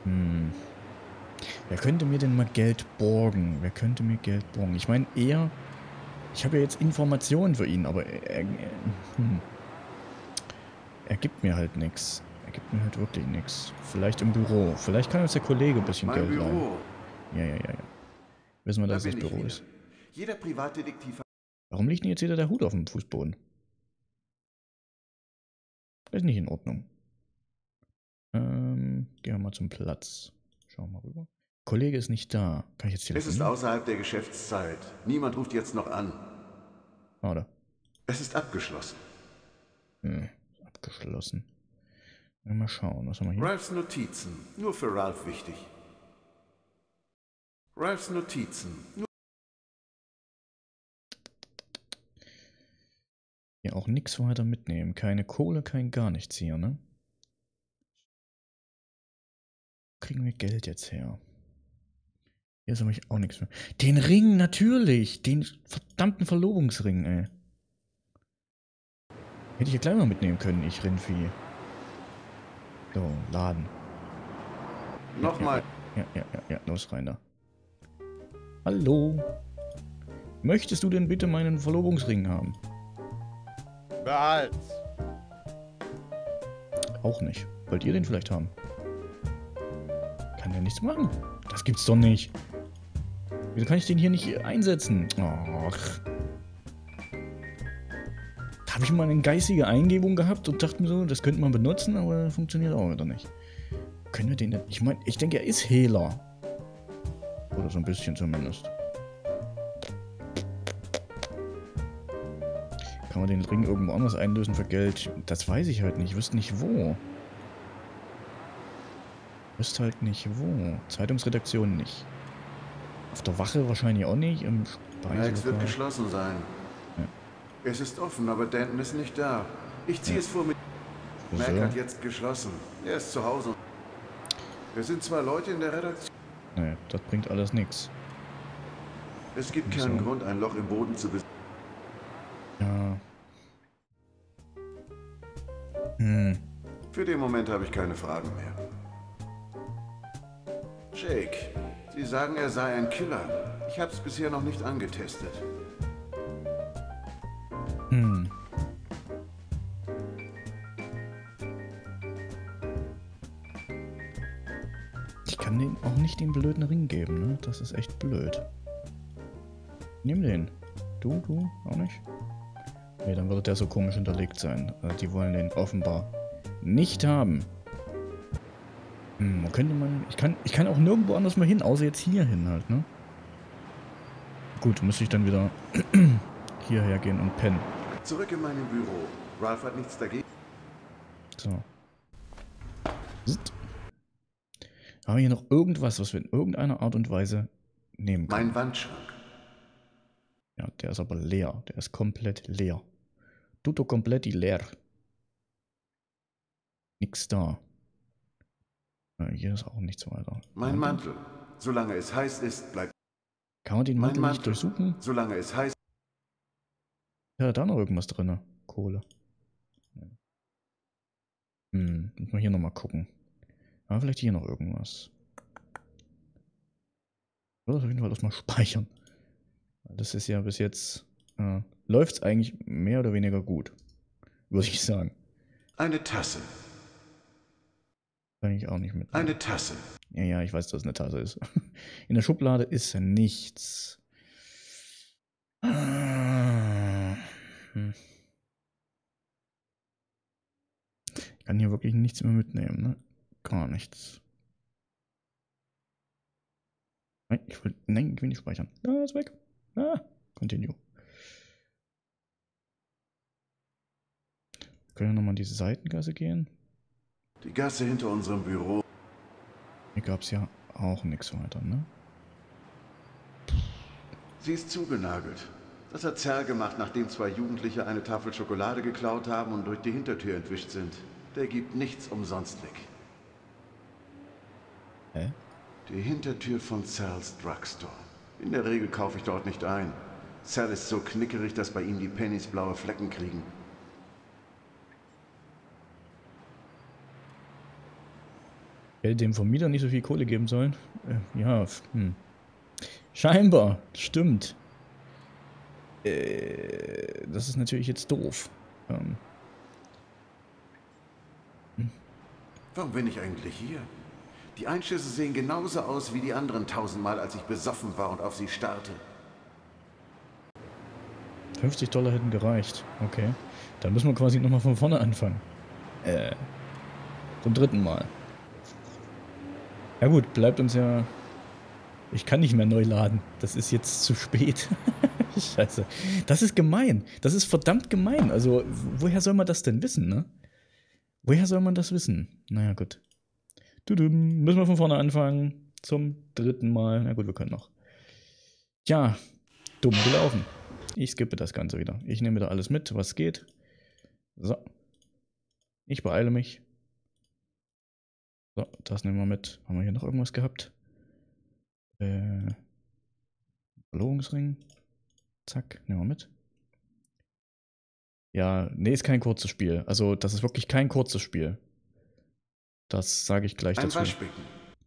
Hm. Wer könnte mir denn mal Geld borgen? Wer könnte mir Geld borgen? Ich meine, er... Ich habe ja jetzt Informationen für ihn, aber er gibt mir halt nichts. Er gibt mir halt wirklich nichts. Vielleicht im Büro. Vielleicht kann uns der Kollege ein bisschen Mein Geld leihen. Büro. Ja, ja, ja, ja. Wissen wir, Da dass es bin das ich Büro wieder. ist. Jeder Privatdetektiv. Warum liegt denn jetzt wieder der Hut auf dem Fußboden? Das ist nicht in Ordnung. Gehen wir mal zum Platz. Schauen wir mal rüber. Kollege ist nicht da. Kann ich jetzt Es ist telefonieren? außerhalb der Geschäftszeit. Niemand ruft jetzt noch an. Oder? Es ist abgeschlossen. Abgeschlossen. Mal schauen, was haben wir hier? Ralphs Notizen. Nur für Ralph wichtig. Ralphs Notizen. Hier auch nichts weiter mitnehmen. Keine Kohle, kein gar nichts hier, ne? Kriegen wir Geld jetzt her? Hier ist nämlich auch nichts mehr. Den Ring, natürlich! Den verdammten Verlobungsring, ey. Hätte ich ja gleich mal mitnehmen können, ich Rindvieh. So, laden. Nochmal. Ja, los rein da. Hallo? Möchtest du denn bitte meinen Verlobungsring haben? Behalt's. Auch nicht. Wollt ihr den vielleicht haben? Kann der nichts machen? Das gibt's doch nicht. Wieso kann ich den hier nicht einsetzen? Ach. Da habe ich mal eine geistige Eingebung gehabt und dachte mir so, das könnte man benutzen, aber funktioniert auch wieder nicht. Können wir den denn... Ich meine, ich denke, er ist Hehler. Oder so ein bisschen zumindest. Kann man den Ring irgendwo anders einlösen für Geld? Das weiß ich halt nicht. Ich wüsste nicht wo. Wüsste halt nicht wo. Zeitungsredaktion nicht. Auf der Wache wahrscheinlich auch nicht. Im Max wird Speiselokal. geschlossen sein. Ja. Es ist offen, aber Danton ist nicht da. Ich ziehe es vor mit. Mac So. hat jetzt geschlossen. Er ist zu Hause. Wir sind 2 Leute in der Redaktion. Naja, das bringt alles nichts. Es gibt keinen Grund, ein Loch im Boden zu besitzen. Ja. Für den Moment habe ich keine Fragen mehr. Jake, Sie sagen, er sei ein Killer. Ich habe es bisher noch nicht angetestet. Ich kann den auch nicht den blöden Ring geben, ne? Das ist echt blöd. Nimm den. Du auch nicht? Nee, dann würde der so komisch hinterlegt sein. Also die wollen den offenbar nicht haben. Wo könnte man... Ich kann auch nirgendwo anders mal hin, außer jetzt hier hin halt, ne? Gut, müsste ich dann wieder hierher gehen und pennen. Zurück in meinem Büro. Ralph hat nichts dagegen. So. Zzt. Haben wir hier noch irgendwas, was wir in irgendeiner Art und Weise nehmen können? Mein Wandschrank. Ja, der ist aber leer. Der ist komplett leer. Tutto completi leer. Nix da. Hier ist auch nichts weiter. Mein Mantel. Solange es heiß ist, bleibt. Kann man den Mein Mantel nicht durchsuchen? Solange es heiß. Ja, da noch irgendwas drin. Kohle. Muss man hier nochmal gucken. Aber vielleicht hier noch irgendwas. Ich würde das auf jeden Fall erstmal speichern. Das ist ja bis jetzt... läuft es eigentlich mehr oder weniger gut. Würde ich sagen. Eine Tasse. Kann ich auch nicht mit. Eine Tasse. Ja, ich weiß, dass es eine Tasse ist. In der Schublade ist nichts. Ich kann hier wirklich nichts mehr mitnehmen, ne? Gar nichts. Nein, ich will nicht speichern. Ah, ist weg. Ah, continue. Können wir nochmal in diese Seitengasse gehen? Die Gasse hinter unserem Büro. Hier gab es ja auch nichts weiter, ne? Sie ist zugenagelt. Das hat Zerr gemacht, nachdem 2 Jugendliche eine Tafel Schokolade geklaut haben und durch die Hintertür entwischt sind. Der gibt nichts umsonst weg. Hä? Die Hintertür von Sal's Drugstore. In der Regel kaufe ich dort nicht ein. Sal ist so knickerig, dass bei ihm die Pennies blaue Flecken kriegen. Hätte dem Vermieter nicht so viel Kohle geben sollen. Ja, Scheinbar, stimmt. Das ist natürlich jetzt doof. Warum bin ich eigentlich hier? Die Einschüsse sehen genauso aus wie die anderen 1000-mal, als ich besoffen war und auf sie starrte. $50 hätten gereicht. Okay. Dann müssen wir quasi nochmal von vorne anfangen. Zum 3. Mal. Ja gut, bleibt uns ja... Ich kann nicht mehr neu laden. Das ist jetzt zu spät. Scheiße. Das ist gemein. Das ist verdammt gemein. Also, woher soll man das denn wissen, ne? Woher soll man das wissen? Naja, gut. Müssen wir von vorne anfangen. Zum 3. Mal. Na gut, wir können noch. Tja, dumm gelaufen. Ich skippe das Ganze wieder. Ich nehme wieder alles mit, was geht. So. Ich beeile mich. So, das nehmen wir mit. Haben wir hier noch irgendwas gehabt? Verlobungsring. Zack, nehmen wir mit. Ja, nee, ist kein kurzes Spiel. Also, das ist wirklich kein kurzes Spiel. Das sage ich gleich dazu. Ein Waschbecken.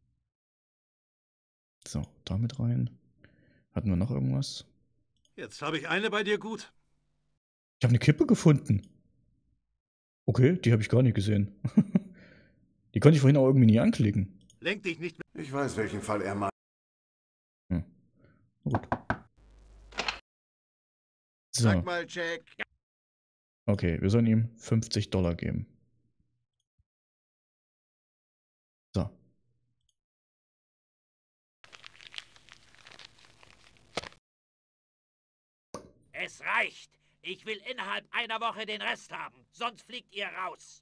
So, damit rein. Hatten wir noch irgendwas? Jetzt habe ich eine bei dir gut. Ich habe eine Kippe gefunden. Okay, die habe ich gar nicht gesehen. Die konnte ich vorhin auch irgendwie nie anklicken. Lenk dich nicht mehr. Ich weiß, welchen Fall er meint. Na gut. So. Sag mal, Jack. Okay, wir sollen ihm $50 geben. So. Es reicht. Ich will innerhalb einer Woche den Rest haben. Sonst fliegt ihr raus.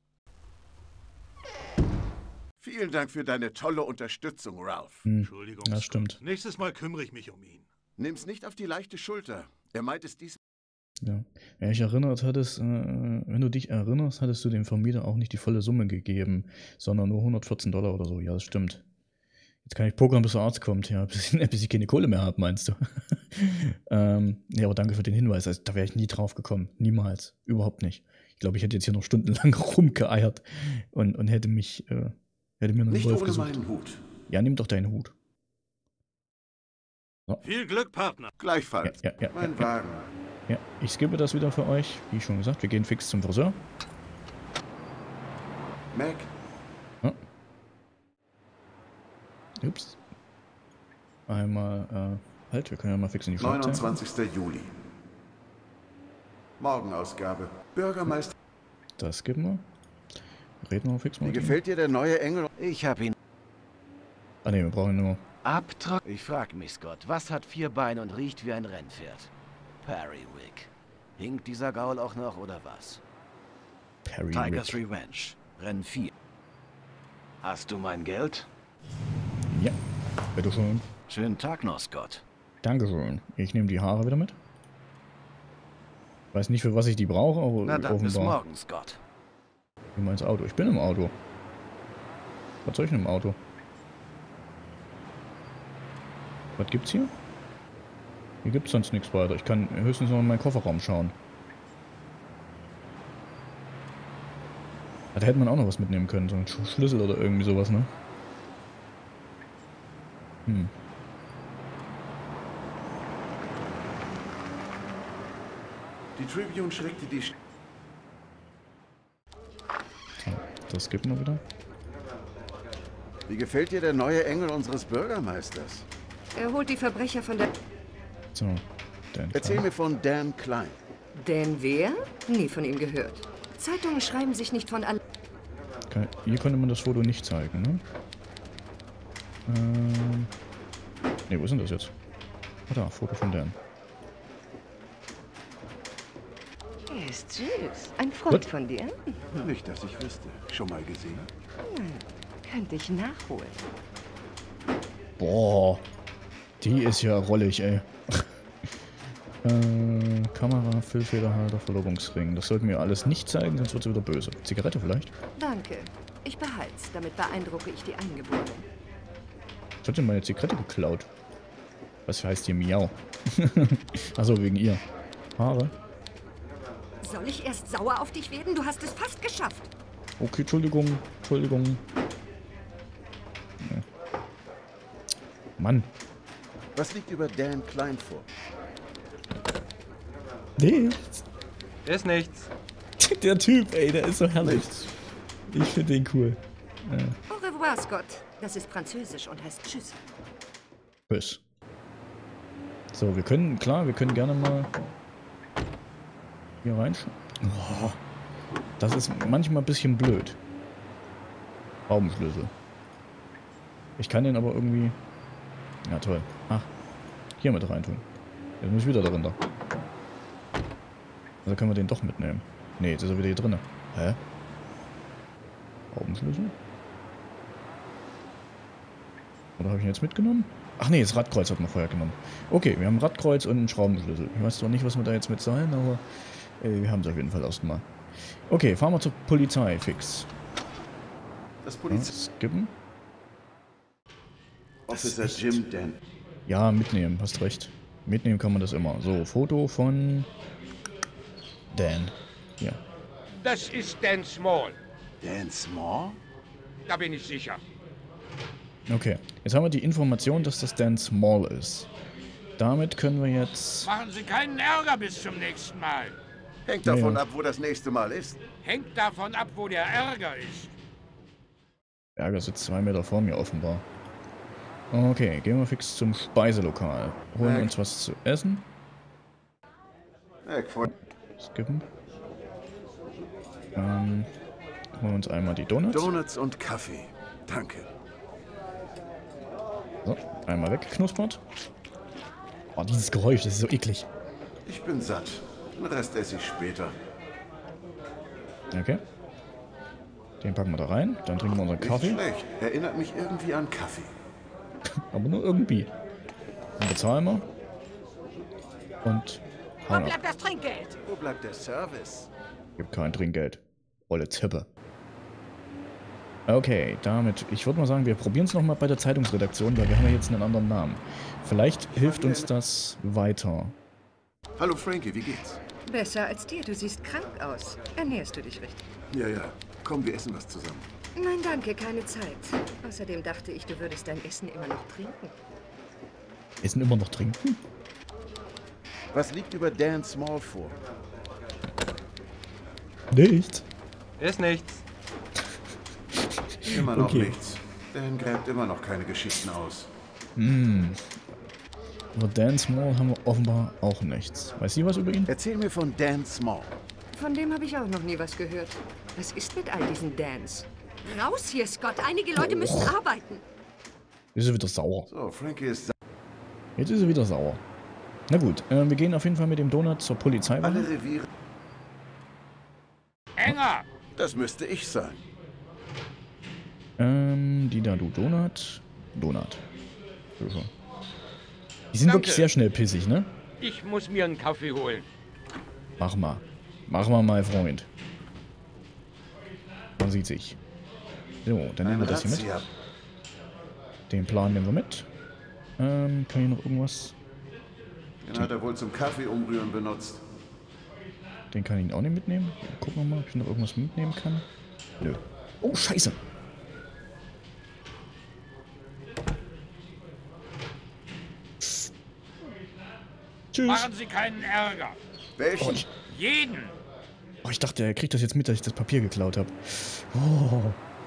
Vielen Dank für deine tolle Unterstützung, Ralph. Entschuldigung. Ja, stimmt. Nächstes Mal kümmere ich mich um ihn. Nimm's nicht auf die leichte Schulter. Er meint es dies. Ja. Ja, wenn du dich erinnerst, hattest du dem Vermieter auch nicht die volle Summe gegeben, sondern nur $114 oder so. Ja, das stimmt. Jetzt kann ich pokern, bis der Arzt kommt, ja, bis ich keine Kohle mehr habe, meinst du? Ja, aber danke für den Hinweis. Also, da wäre ich nie drauf gekommen. Niemals. Überhaupt nicht. Ich glaube, ich hätte jetzt hier noch stundenlang rumgeeiert und hätte mir einen Nicht Wolf ohne gesucht. meinen Hut. Ja, nimm doch deinen Hut. So. Viel Glück, Partner. Gleichfalls. Ja, Mein Wagen. Ja, ich skippe das wieder für euch. Wie schon gesagt, wir gehen fix zum Friseur. Mac, Ja. Ups. Einmal, halt, wir können ja mal fix in die Schlagzeilen. 29. Juli. Morgenausgabe. Bürgermeister. Das skippen wir. Reden wir fix mal. Wie mit ihm. gefällt dir der neue Engel? Ich hab ihn Ah ne, wir brauchen nur... abtrocknet. Ich frag mich, Scott, was hat 4 Beine und riecht wie ein Rennpferd? Periwick. Hinkt dieser Gaul auch noch, oder was? Perry Tigers Rick. Revenge. Rennen 4. Hast du mein Geld? Ja, bitteschön. Schönen Tag noch, Scott. Dankeschön. Ich nehme die Haare wieder mit. Weiß nicht, für was ich die brauche, aber Na dann, bis offenbar. morgen, Scott. Geh mal ins Auto. Ich bin im Auto. Was soll ich denn im Auto? Was gibt's hier? Hier gibt's sonst nichts weiter. Ich kann höchstens noch in meinen Kofferraum schauen. Da hätte man auch noch was mitnehmen können. So ein Schlüssel oder irgendwie sowas, ne? Die Tribune schreckte die... So, das skippen wir wieder. Wie gefällt dir der neue Engel unseres Bürgermeisters? Er holt die Verbrecher von der... So, Dan Erzähl Klein. mir von Dan Klein. Denn wer? Nie von ihm gehört. Zeitungen schreiben sich nicht von all... Hier konnte man das Foto nicht zeigen, ne? Ne, wo ist denn das jetzt? Ah, da, Foto von Dan. Er ist süß. Ein Freund Gut. von dir? Nicht, dass ich wüsste. Schon mal gesehen? Könnte ich nachholen. Boah, die ist ja rollig, ey. Kamera, Füllfederhalter, Verlobungsring. Das sollten wir alles nicht zeigen, sonst wird sie wieder böse. Zigarette vielleicht? Danke. Ich behalt's. Damit beeindrucke ich die Eingeborenen. Ich hatte meine Zigarette geklaut. Was heißt hier Miau? Achso, wegen ihr. Haare? Soll ich erst sauer auf dich werden? Du hast es fast geschafft. Okay, Entschuldigung. Entschuldigung. Mann. Was liegt über Dan Klein vor? Nichts. Ist nichts. Der Typ, ey, der ist so herrlich. Nichts. Ich finde den cool. Au revoir, Scott. Das ist französisch und heißt Tschüss. Tschüss. So, wir können gerne mal hier reinschauen. Oh, das ist manchmal ein bisschen blöd. Schraubenschlüssel. Ich kann den aber irgendwie... Ja, toll. Ach, hier mit reintun. Jetzt muss ich wieder darin da. Also können wir den doch mitnehmen. Nee, jetzt ist er wieder hier drin. Hä? Schraubenschlüssel? Oder habe ich ihn jetzt mitgenommen? Ach nee, das Radkreuz hat man vorher genommen. Okay, wir haben ein Radkreuz und einen Schraubenschlüssel. Ich weiß zwar nicht, was wir da jetzt mit sollen, aber wir haben es auf jeden Fall erstmal. Okay, fahren wir zur Polizei, fix. Das Polizei... Skippen? Officer Jim Dan. Ja, mitnehmen, hast recht. Mitnehmen kann man das immer. So, Foto von Dan. Ja. Das ist Dan Small. Dan Small? Da bin ich sicher. Okay, jetzt haben wir die Information, dass das Dan Small ist. Damit können wir jetzt... Machen Sie keinen Ärger bis zum nächsten Mal. Hängt davon ab, wo das nächste Mal ist. Hängt davon ab, wo der Ärger ist. Ärger sitzt 2 Meter vor mir offenbar. Okay, gehen wir fix zum Speiselokal. Holen uns was zu essen. Skippen. Holen uns einmal die Donuts. Donuts und Kaffee. Danke. So, einmal weggeknuspert. Oh, dieses Geräusch, das ist so eklig. Ich bin satt. Den Rest esse ich später. Okay. Den packen wir da rein. Dann trinken wir unseren Kaffee. Nicht schlecht. Erinnert mich irgendwie an Kaffee. Aber nur irgendwie. Dann bezahlen wir. Und Wo hauen ab. bleibt das Trinkgeld? Wo bleibt der Service? Gibt kein Trinkgeld. Olle Zippe. Okay, damit, ich würde mal sagen, wir probieren es nochmal bei der Zeitungsredaktion, weil wir haben ja jetzt einen anderen Namen. Vielleicht hilft uns das weiter. Hallo Frankie, wie geht's? Besser als dir. Du siehst krank aus. Ernährst du dich richtig? Ja, ja. Komm, wir essen was zusammen. Nein, danke, keine Zeit. Außerdem dachte ich, du würdest dein Essen immer noch trinken. Essen immer noch trinken? Was liegt über Dan Small vor? Nichts. Ist nichts. Immer noch Okay. nichts. Dan gräbt immer noch keine Geschichten aus. Aber Dan Small haben wir offenbar auch nichts. Weiß sie was über ihn? Erzähl mir von Dan Small. Von dem habe ich auch noch nie was gehört. Was ist mit all diesen Dans? Raus hier, Scott. Einige Leute müssen arbeiten. Jetzt ist er wieder sauer. So, Frankie ist Jetzt ist er wieder sauer. Na gut, wir gehen auf jeden Fall mit dem Donut zur Polizei. alle Reviere. Enger! Das müsste ich sein. Die da, du Donut. Donut. So schon. Die sind Danke. wirklich sehr schnell pissig, ne? Ich muss mir einen Kaffee holen. Mach mal. Mach mal, mein Freund. Man sieht sich. So, dann nehmen wir das hier mit. Razzia. Den Plan nehmen wir mit. Kann hier noch irgendwas? Den hat er wohl zum Kaffee umrühren benutzt. Den kann ich auch nicht mitnehmen. Gucken wir mal, ob ich noch irgendwas mitnehmen kann. Nö. Oh, scheiße. Tschüss. Machen Sie keinen Ärger. Welchen? Jeden. Oh, ich dachte, er kriegt das jetzt mit, dass ich das Papier geklaut habe. Oh.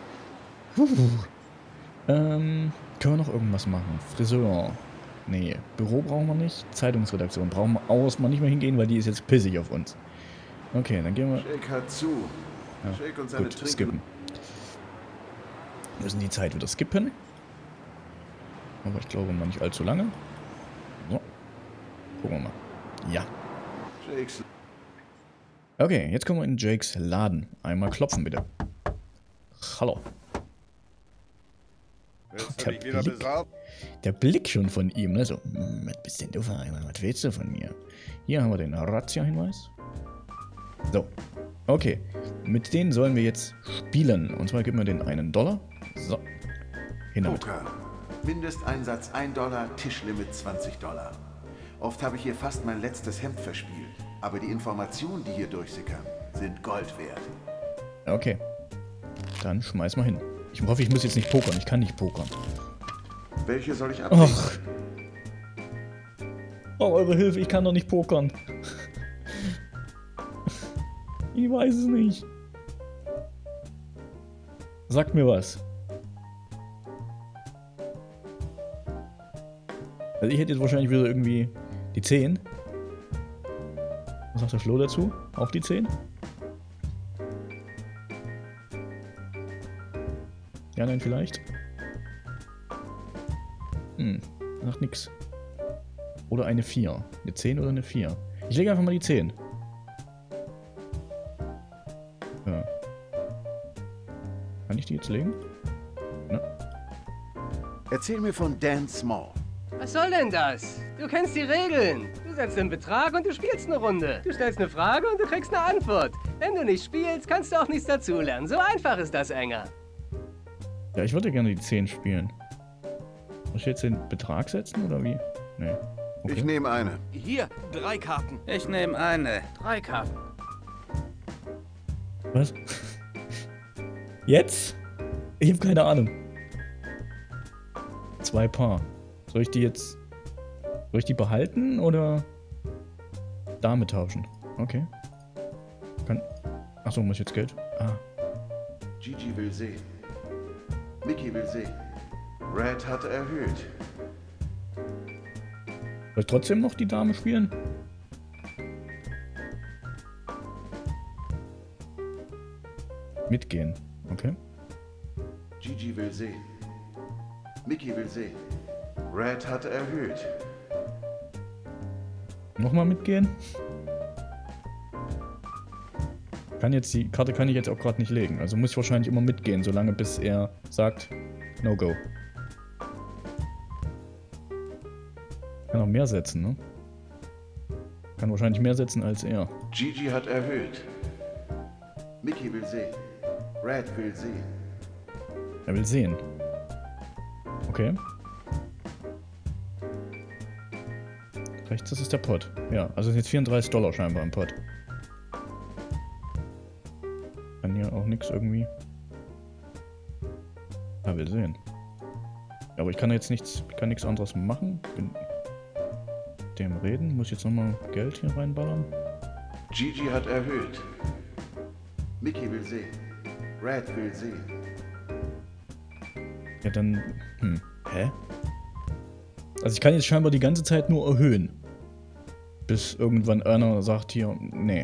Können wir noch irgendwas machen? Friseur. Nee. Büro brauchen wir nicht. Zeitungsredaktion brauchen wir auch erstmal nicht mehr hingehen, weil die ist jetzt pissig auf uns. Okay, dann gehen wir... Shake hat zu. Ja, Shake und seine gut, Trinken. skippen. Wir müssen die Zeit wieder skippen. Aber ich glaube mal nicht allzu lange. So. Gucken wir mal. Ja. Shakes. Okay, jetzt kommen wir in Jakes Laden. Einmal klopfen, bitte. Hallo. Willst Der du dich wieder Blick. besaufen? Der Blick schon von ihm, ne? So, was bist denn du für einer? Was willst du von mir? Hier haben wir den Razzia-Hinweis. So. Okay. Mit denen sollen wir jetzt spielen. Und zwar geben wir den $1. So. Hin damit. Poker. Mindesteinsatz $1, Tischlimit $20. Oft habe ich hier fast mein letztes Hemd verspielt. Aber die Informationen, die hier durchsickern, sind Gold wert. Okay. Dann schmeiß mal hin. Ich hoffe, ich muss jetzt nicht pokern. Ich kann nicht pokern. Welche soll ich abwägen? Ach. Oh, eure Hilfe, ich kann doch nicht pokern. Ich weiß es nicht. Sagt mir was. Also ich hätte jetzt wahrscheinlich wieder irgendwie die 10. Was sagt der Flo dazu? Auch die 10? Ja, nein, vielleicht. Sagt nix. Oder eine 4. Eine 10 oder eine 4. Ich lege einfach mal die 10. Ja. Kann ich die jetzt legen? Na. Erzähl mir von Dan Small. Was soll denn das? Du kennst die Regeln. Du setzt einen Betrag und du spielst eine Runde. Du stellst eine Frage und du kriegst eine Antwort. Wenn du nicht spielst, kannst du auch nichts dazulernen. So einfach ist das, Enger. Ja, ich würde gerne die 10 spielen. Muss ich jetzt den Betrag setzen oder wie? Nee. Okay. Ich nehme eine. Hier, 3 Karten. Ich nehme eine. 3 Karten. Was? Jetzt? Ich habe keine Ahnung. 2 Paar. Soll ich die jetzt... Soll ich die behalten oder... damit tauschen? Okay. Achso, muss ich jetzt Geld? Ah. Gigi will sehen. Mickey will sehen. Red hat erhöht. Soll ich trotzdem noch die Dame spielen? Mitgehen. Okay. Gigi will sehen. Mickey will sehen. Red hat erhöht. Nochmal mitgehen? Die Karte kann ich jetzt auch gerade nicht legen. Also muss ich wahrscheinlich immer mitgehen, solange bis er sagt, no go. Kann auch mehr setzen, ne? Kann wahrscheinlich mehr setzen als er. Gigi hat erhöht. Mickey will sehen. Red will sehen. Er will sehen. Okay. Rechts, das ist der Pot. Ja, also sind jetzt $34 scheinbar im Pot. Kann hier auch nichts irgendwie. Er will sehen. Ja, aber ich kann jetzt nichts, ich kann nichts anderes machen. Bin mit dem reden. Muss ich jetzt nochmal Geld hier reinballern? Gigi hat erhöht. Mickey will sehen. Red will sehen. Ja, dann... Hä? Also ich kann jetzt scheinbar die ganze Zeit nur erhöhen. Bis irgendwann einer sagt hier, nee.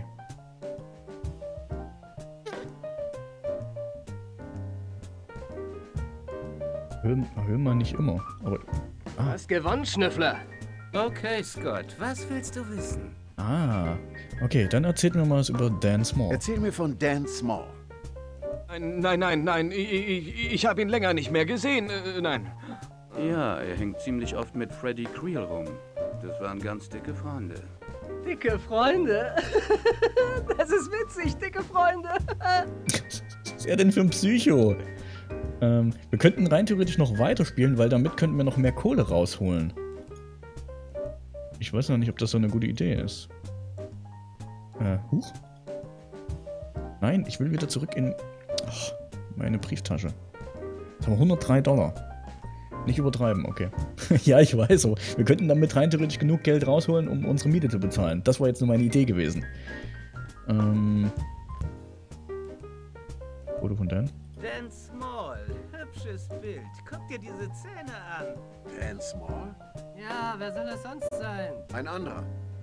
Erhöhen wir nicht immer, aber... Du hast gewonnen, Schnüffler. Okay, Scott, was willst du wissen? Okay, dann erzählt mir mal was über Dan Small. Erzähl mir von Dan Small. Nein. Ich habe ihn länger nicht mehr gesehen. Nein. Ja, er hängt ziemlich oft mit Freddie Creel rum. Das waren ganz dicke Freunde. Dicke Freunde? Das ist witzig, dicke Freunde. Was ist er denn für ein Psycho? Wir könnten rein theoretisch noch weiterspielen, weil damit könnten wir noch mehr Kohle rausholen. Ich weiß noch nicht, ob das so eine gute Idee ist. Huch. Nein, ich will wieder zurück in meine Brieftasche. Das haben wir $103. Nicht übertreiben, okay. Ja, ich weiß so. Wir könnten damit rein theoretisch genug Geld rausholen, um unsere Miete zu bezahlen. Das war jetzt nur meine Idee gewesen. Foto von Dan? Dan Small, hübsches Bild. Guck dir diese Zähne an. Dan Small? Ja, wer soll das sonst sein? Ein anderer.